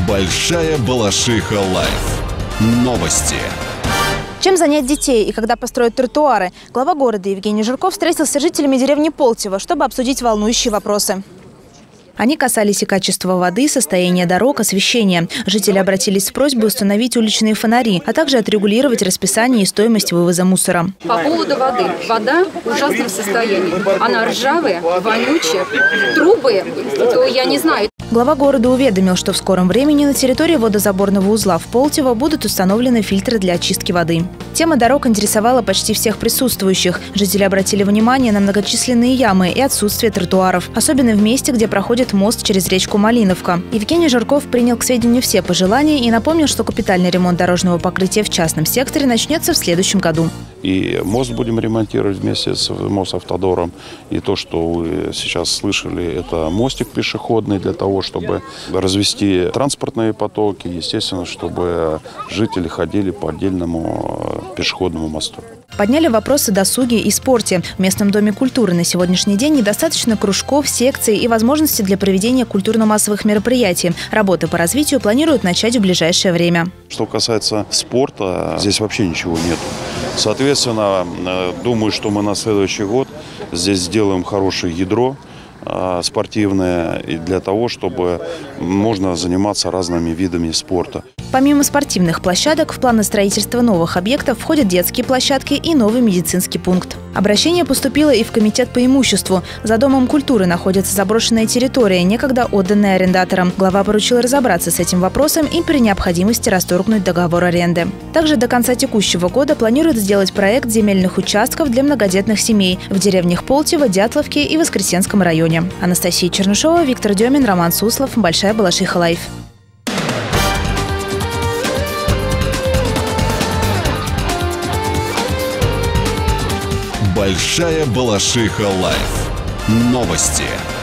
Большая Балашиха Лайф. Новости. Чем занять детей и когда построят тротуары? Глава города Евгений Жирков встретился с жителями деревни Полтево, чтобы обсудить волнующие вопросы. Они касались и качества воды, состояния дорог, освещения. Жители обратились с просьбой установить уличные фонари, а также отрегулировать расписание и стоимость вывоза мусора. По поводу воды. Вода в ужасном состоянии. Она ржавая, вонючая, трубы, я не знаю. Глава города уведомил, что в скором времени на территории водозаборного узла в Полтево будут установлены фильтры для очистки воды. Тема дорог интересовала почти всех присутствующих. Жители обратили внимание на многочисленные ямы и отсутствие тротуаров, особенно в месте, где проходит мост через речку Малиновка. Евгений Жирков принял к сведению все пожелания и напомнил, что капитальный ремонт дорожного покрытия в частном секторе начнется в следующем году. И мост будем ремонтировать вместе с Мосавтодором. И то, что вы сейчас слышали, это мостик пешеходный для того, чтобы развести транспортные потоки, естественно, чтобы жители ходили по отдельному пешеходному мосту. Подняли вопросы о досуге и спорте. В местном доме культуры на сегодняшний день недостаточно кружков, секций и возможностей для проведения культурно-массовых мероприятий. Работы по развитию планируют начать в ближайшее время. Что касается спорта, здесь вообще ничего нет. Соответственно, думаю, что мы на следующий год здесь сделаем хорошее ядро спортивное для того, чтобы можно заниматься разными видами спорта. Помимо спортивных площадок, в планы строительства новых объектов входят детские площадки и новый медицинский пункт. Обращение поступило и в комитет по имуществу. За Домом культуры находится заброшенная территория, некогда отданная арендаторам. Глава поручил разобраться с этим вопросом и при необходимости расторгнуть договор аренды. Также до конца текущего года планируют сделать проект земельных участков для многодетных семей в деревнях Полтево, Дятловке и Воскресенском районе. Анастасия Чернышова, Виктор Демин, Роман Суслов. Большая Балашиха Лайф. Большая Балашиха Лайф. Новости.